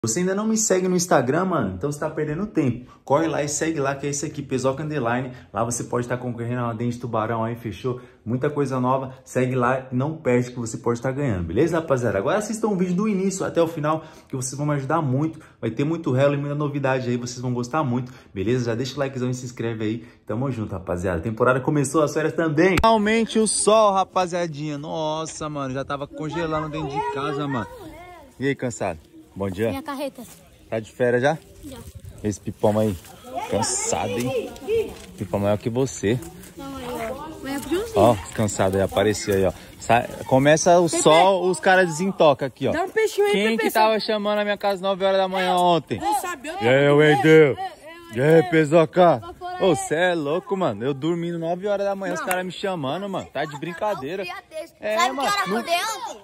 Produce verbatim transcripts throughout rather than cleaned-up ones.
Você ainda não me segue no Instagram, mano? Então você tá perdendo tempo. Corre lá e segue lá, que é esse aqui, Pesoca Underline. Lá você pode estar concorrendo a uma dente de tubarão aí, fechou? Muita coisa nova. Segue lá e não perde que você pode estar ganhando, beleza, rapaziada? Agora assistam o vídeo do início até o final, que vocês vão me ajudar muito. Vai ter muito relo e muita novidade aí, vocês vão gostar muito, beleza? Já deixa o likezão e se inscreve aí. Tamo junto, rapaziada. A temporada começou, as férias também. Finalmente o sol, rapaziadinha. Nossa, mano, já tava congelando dentro de casa, mano. E aí, cansado? Bom dia. Minha carreta. Tá de férias já? Já. Esse pipão aí. Cansado, hein? Pipão maior que você. Não, aí, ó. Ó, cansado aí, apareceu aí, ó. Sai, começa o Pepe. Sol, os caras desentocam aqui, ó. Dá um peixinho aí, Quem Pepe, que tava chamando a minha casa nove horas da manhã ontem? Não sabe, eu E aí, Wendel? E aí, Pesoca? Ô, cê é louco, mano. Eu dormindo nove horas da manhã, os caras me chamando, mano. Tá de brincadeira. É, Sabe mano. que hora eu Não... acordei ontem?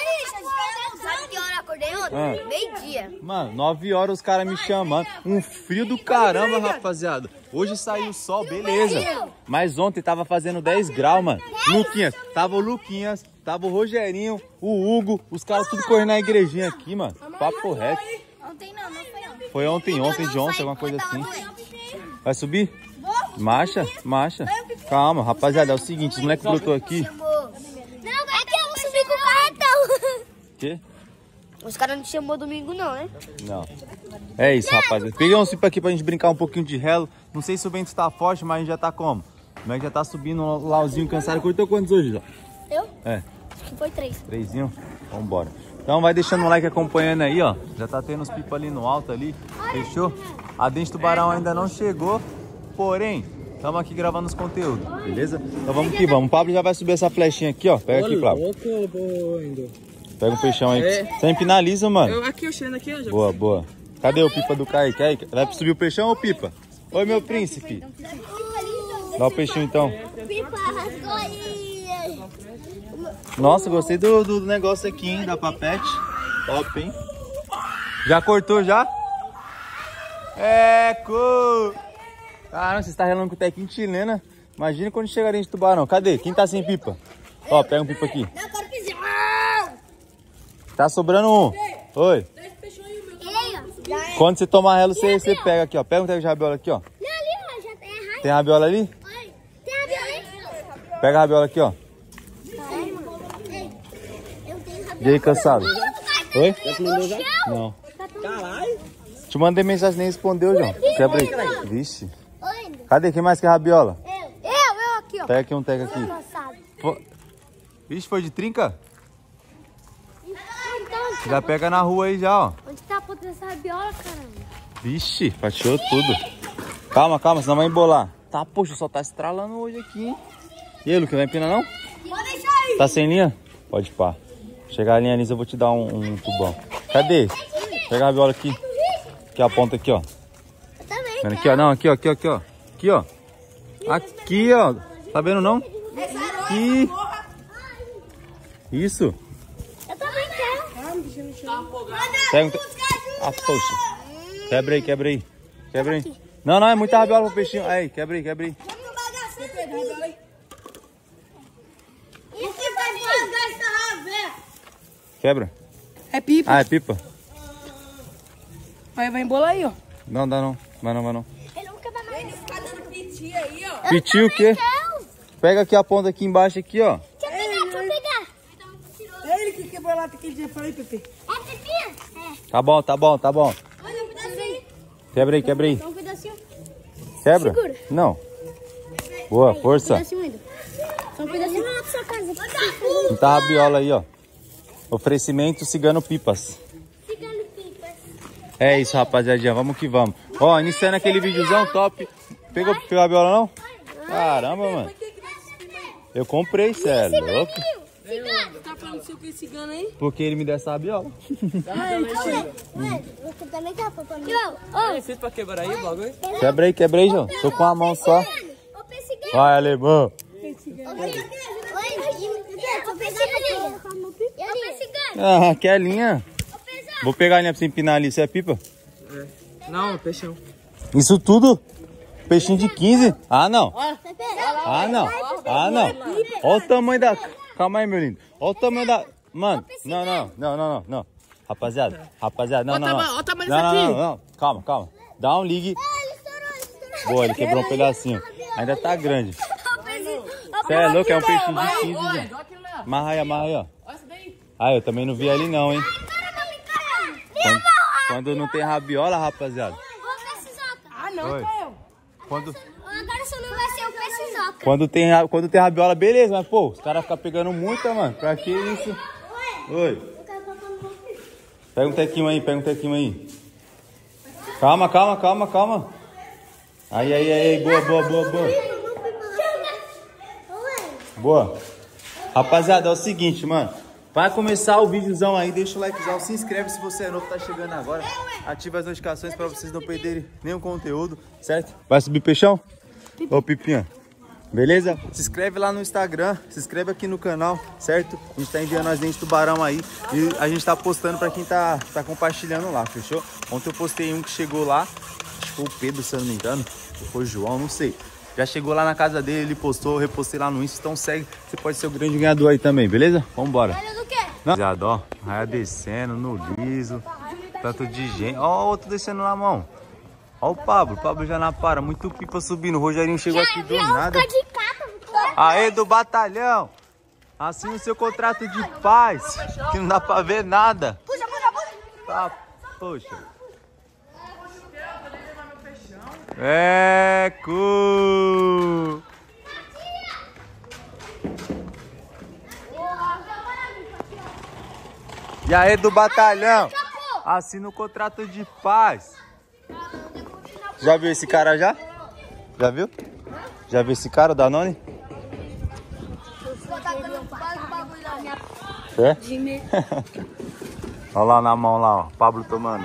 Sabe que hora eu acordei ontem? Ah. Meio-dia. Mano, nove horas os caras me chamando. Um frio do caramba, rapaziada. Hoje saiu o sol, beleza. Mas ontem tava fazendo dez graus, mano. Luquinhas, tava o Luquinhas, tava o Rogerinho, o Hugo, os caras tudo correndo na igrejinha aqui, mano. Papo reto. Ontem não, não foi ontem. Foi ontem, ontem de ontem, alguma coisa assim. Vai subir? Marcha, marcha. Calma, rapaziada, é o seguinte, os moleques brotou aqui. Não, é que eu não subi com o cartão. Quê? Os caras não te chamou domingo não, né? Não. É isso, rapaziada. Peguei um cipo aqui pra gente brincar um pouquinho de relo. Não sei se o vento tá forte, mas a gente já tá como? O moleque já tá subindo um lauzinho cansado. Cortou quantos hoje, já? Eu? É. Acho que foi três. Trêsinho? Vambora. Então vai deixando o like acompanhando aí, ó. Já tá tendo os pipos ali no alto ali. Fechou? A dente de tubarão ainda não chegou. Porém, estamos aqui gravando os conteúdos, beleza? Então vamos que vamos. O Pablo já vai subir essa flechinha aqui, ó. Pega aqui, Pablo. Pega o peixão aí. Você finaliza, mano. Eu, aqui, eu cheirando aqui, ó. Boa, boa. Cadê o pipa do Kaique? Kaique, vai subir o peixão ou pipa? Oi, meu príncipe. Dá o peixinho, então. Pipa rasgou aí. Nossa, gostei do, do negócio aqui, hein? Da papete. Top, hein? Já cortou, já? Eco! Caramba, você está relando com o tequinho chilena. Imagina quando chegar dentro de tubarão. Cadê? Quem tá sem pipa? Ó, pega um pipa aqui. Não, quero que Tá sobrando um. Oi. Quando você tomar relo, você, você pega aqui, ó. Pega um teco de rabiola aqui, ó. Não, ali, ó, já tem a raiz. Tem rabiola ali? Oi, tem a rabiola aí? Pega a rabiola aqui, ó. Eu tenho rabiola. E aí, cansado? Oi? Já Não. Caralho. Te mandei mensagem, nem respondeu, João. Quebra aí. Vixe. Oi, Cadê? Quem mais quer rabiola? eu. Eu, eu aqui, ó. Pega aqui um teco aqui. Cansado. Pô. Vixe, foi de trinca? Então, Já pega na rua aí já, ó. onde tá a ponta dessa rabiola, caramba? Vixe, fatiou tudo. Calma, calma, senão vai embolar. Tá, poxa, só tá estralando hoje aqui, hein? E aí, Luque, vai empinar não? Pode deixar aí. Tá sem linha? Pode pá. Chegar a linha lisa, eu vou te dar um, um tubão. Cadê? Pega a rabiola aqui. Aqui a ponta aqui, ó. Eu também. Vendo aqui, ó. Não, aqui, ó, aqui, ó, aqui, ó. Aqui, ó. Aqui, ó. Tá vendo não? Aqui. Isso. Eu também quero. Pega um te... Ah, poxa. Quebra aí, quebra aí. Quebra aí. Não, não, é muita rabiola pro peixinho. Aí, quebra aí, quebra aí. O que vai rasgar essa rabiola? Quebra. É pipa. Ah, é pipa? Vai, vai embolar aí, ó. Não, dá não. Vai não, vai não. Ele nunca vai mais. Tá dando piti aí, ó. Pitiu o quê? Pega aqui a ponta aqui embaixo aqui, ó. Deixa eu pegar, deixa eu pegar. É ele que quebrou lá aquele dia. Falei, Pepe. É pepinha? É. Tá bom, tá bom, tá bom. Olha um pedacinho. Quebra aí, quebra aí. Só um pedacinho. Quebra? Segura. Não. Boa, força. Um pedacinho ainda. Só um pedacinho. Vamos lá pra sua casa. Muita rabiola aí, ó. Oferecimento Cigano Pipas. Cigano pipas. É isso, rapaziadinha. Vamos que vamos. Ó, iniciando aquele videozão top. Pegou, pegou a rabiola não? Caramba, mano. Eu comprei, cê é louco. Cigano. Tá falando seu que cigano aí? Porque ele me deu essa rabiola. Ué, você também tá falando. Ô, Eu fiz pra quebrar aí o bagulho. Quebra aí, quebra aí, João. Tô com a mão só. ô, cigano. Vai, alemão. Oi, ô, cigano. Ô, cigano. Ah, que linha. Vou pegar a linha pra você empinar ali. Isso é pipa? É. Não, peixão. Isso tudo? Peixinho de quinze? Ah, não. Ah, não. Ah, não. Olha o tamanho da... Calma aí, meu lindo. Olha o tamanho da... Mano, não, não, não, não, não, não. Rapaziada, rapaziada, não, Ó, não, tama- não. ó o tamanho Não, disso não, aqui. não, não. Calma, calma. Dá um ligue. Ele estourou, ele estourou. Boa, ele quebrou um pedacinho. Ainda tá grande. Ó, Você é louco, é um peixinho de Olha, quinze olha, dias. olha aquilo lá. Amarra aí, amarra aí, ó. Olha essa daí. Ah, eu também não vi ali não, hein. Caramba, me caramba. Quando, quando não tem rabiola, rapaziada. Ô, peixe-zoca. Ah, não, Oi. Caio. Quando, Agora só não vai ser o peixe-zoca. quando, tem, ra- quando tem rabiola, beleza. Mas, pô, os caras ficam pegando multa, mano. Pra que isso? Oi. Eu quero colocar no meu filho. Pega um tequinho aí, pega um tequinho aí. Calma, calma, calma, calma. Aí, aí, aí. Boa, boa, boa, boa. Boa. Rapaziada, é o seguinte, mano. Vai começar o videozão aí, deixa o likezão, se inscreve se você é novo, tá chegando agora. Ativa as notificações pra vocês não perderem nenhum conteúdo, certo? Vai subir peixão? Ô, Pipinha. Beleza? Se inscreve lá no Instagram, se inscreve aqui no canal, certo? A gente tá enviando as dentes de tubarão aí e a gente tá postando pra quem tá, tá compartilhando lá, fechou? Ontem eu postei um que chegou lá, acho que foi o Pedro, se eu não me engano, ou foi o João, não sei. Já chegou lá na casa dele, ele postou, eu repostei lá no Insta, então segue, você pode ser o grande ganhador aí também, beleza? Vambora. Olha do quê? Rapaziada, ó, raia descendo no liso, tanto de gente. Ó, o outro descendo na mão. Ó o Pablo, o Pablo já não para, muito pipa subindo. O Rogerinho chegou aqui do nada. de capa. Aê, do batalhão. Assina o seu contrato de paz, que não dá pra ver nada. Puxa, puxa, puxa. Tá, poxa. É, cu. E aí, do batalhão, assina o contrato de paz. Já viu esse cara já? Já viu? Já viu esse cara, o Danone? É? Olha lá na mão lá, ó. Pablo tomando.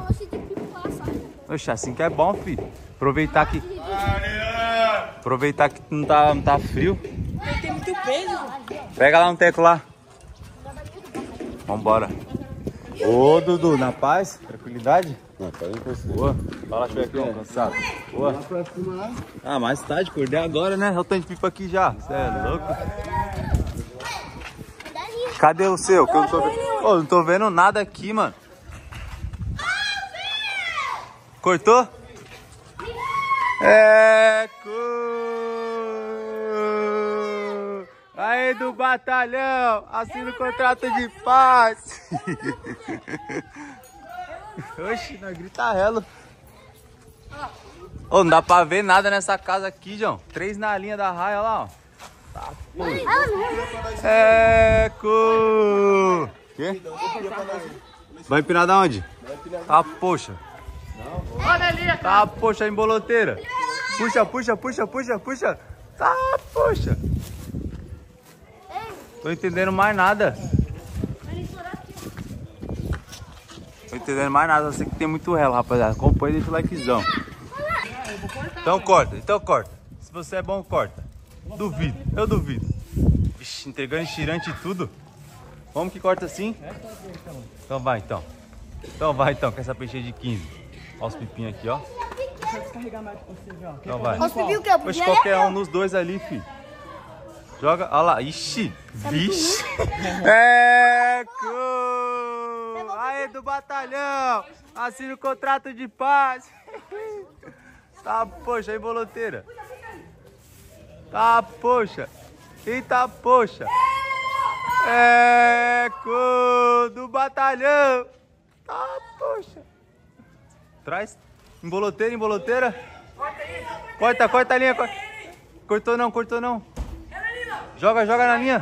Oxe, assim que é bom, filho. Aproveitar que... Aproveitar que não tá, não tá frio. Tem muito peso. Pega lá um teco lá. Vambora. Ô, Dudu, na paz? Tranquilidade? Não, tá aí com você. Boa. Fala, Chuecão, cansado. Boa. Ah, mais tarde, acordei agora, né? Eu tenho de pipa aqui já. Você é louco? Cadê o seu? Que eu não tô vendo. Ô, não tô vendo nada aqui, mano. Cortou? É, cu. Aí do batalhão, assina o contrato de paz. Oxi, nós grita relo. Ô, não dá pra ver nada nessa casa aqui, João. Três na linha da raia lá, ó. Tá, pô. É, cu. Quê? Vai empinar da onde? Tá, poxa. Tá, poxa, emboloteira. Puxa, puxa, puxa, puxa, puxa. Tá, poxa. Tô entendendo mais nada. Tô entendendo mais nada. Eu sei que tem muito relo, rapaziada. Acompanha e deixa o likezão. Então corta, então corta. Se você é bom, corta. Duvido, eu duvido. Vixe, entregando estirante e tudo. Vamos que corta assim? Então vai, então. Então vai, então, com essa peixinha de quinze. Olha os pipinhos aqui, ó. Então vai. Os pipinhos que eu Poxa, qualquer um nos dois ali, filho. Joga, olha lá. Ixi, vixe. É, cu. Aí, do batalhão. Assina o contrato de paz. Tá, poxa, aí, boloteira. Tá, poxa. Eita, poxa. É, cu. Do batalhão. Tá, poxa. Traz. Emboloteira, emboloteira. Corta, corta a linha. Corta. Cortou não, cortou não. Joga, joga na linha.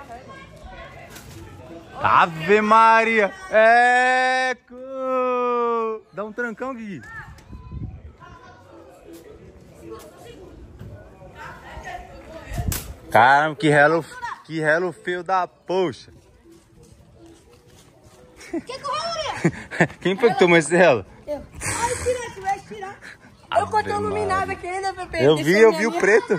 Ave Maria. É, cu. Dá um trancão, Gui. Caramba, que relo, que relo feio da poxa. Que correu, Quem foi que tomou esse relo? Eu. Ai, tira, tu vai tirar. Eu cortei um iluminado aqui ainda, Pepe. Eu vi, eu vi o preto.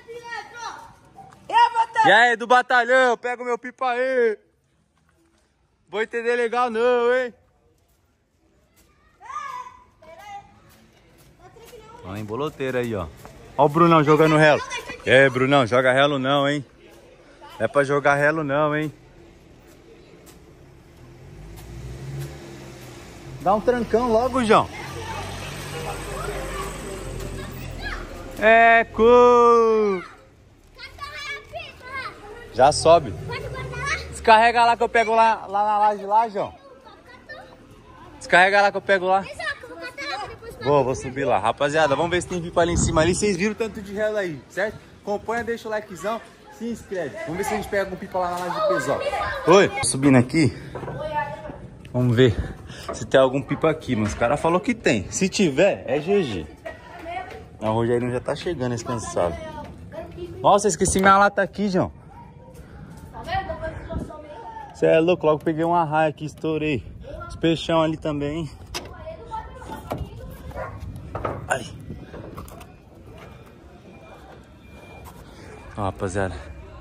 Eu vou botar. E aí, do batalhão, pega o meu pipa aí. Vou entender legal não, hein? Olha a emboloteira aí, ó. Ó o Brunão jogando relo. É, Brunão, joga relo não, hein? Não é pra jogar relo não, hein? Dá um trancão logo, João. É, cu. Já sobe. Descarrega lá que eu pego lá, lá na laje lá, João. Descarrega lá que eu pego lá. Vou, vou subir lá. Rapaziada, vamos ver se tem pipa ali em cima ali. Vocês viram o tanto de relo aí, certo? Acompanha, deixa o likezão, se inscreve. Vamos ver se a gente pega algum pipa lá na laje do pessoal. Oi. Subindo aqui. Vamos ver se tem algum pipa aqui, mas o cara falou que tem. Se tiver, é G G. O Rogerinho já tá chegando, esse cansado. Nossa, esqueci minha lata aqui, João. Você é louco, logo peguei uma raia aqui, estourei. Os peixão ali também. Ai. Ó, rapaziada.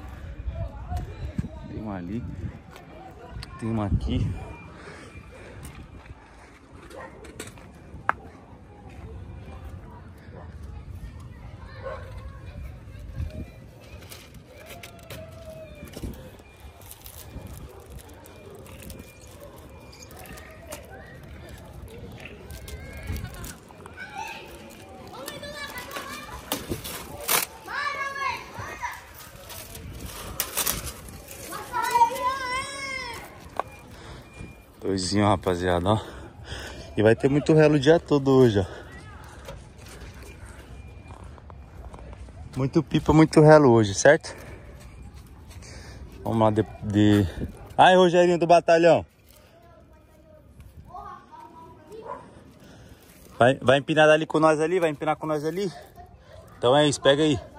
Tem uma ali. Tem uma aqui. Doisinho, rapaziada, ó. E vai ter muito relo o dia todo hoje, ó. Muito pipa, muito relo hoje, certo? Vamos lá de... de... Ai, Rogerinho do batalhão. Vai, vai empinar ali com nós ali? Vai empinar com nós ali? Então é isso, pega aí.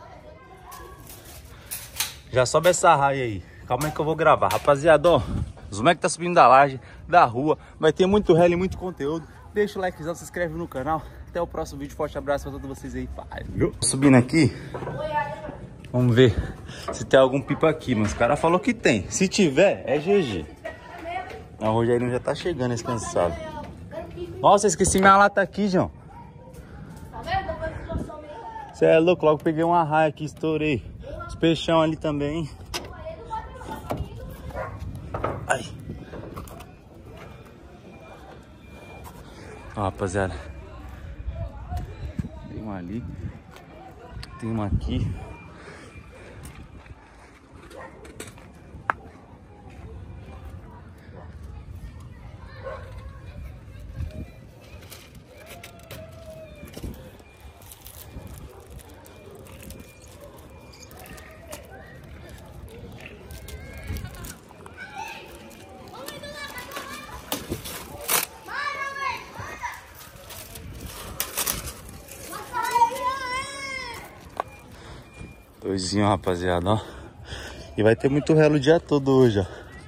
Já sobe essa raia aí. Calma aí que eu vou gravar, rapaziada, ó. Os moleques tá subindo da laje, da rua. Vai ter muito relo e muito conteúdo. Deixa o likezão, se inscreve no canal. Até o próximo vídeo. Forte abraço pra todos vocês aí. Valeu. Subindo aqui. Vamos ver se tem algum pipa aqui. Mas o cara falou que tem. Se tiver, é G G. O Rogerinho já tá chegando, esse cansado. Nossa, esqueci minha lata aqui, João. Você é louco, logo peguei uma raia aqui, estourei. Os peixão ali também. Ai. Ó, rapaziada. Tem uma ali. Tem uma aqui. Doisinho, rapaziada, ó. E vai ter muito relo o dia todo hoje, ó.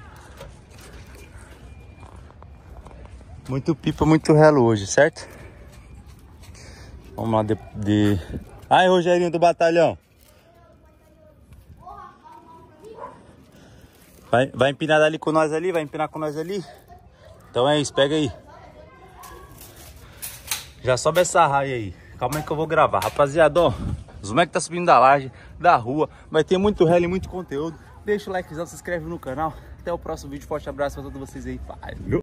Muito pipa, muito relo hoje, certo? Vamos lá de... de... Ai, Rogerinho do batalhão. Vai, vai empinar ali com nós ali? Vai empinar com nós ali? Então é isso, pega aí. Já sobe essa raia aí. Calma aí que eu vou gravar, rapaziada, ó. Os moleques tá subindo da laje, da rua. Vai ter muito relo e muito conteúdo. Deixa o likezão, se inscreve no canal. Até o próximo vídeo. Forte abraço pra todos vocês aí. Valeu.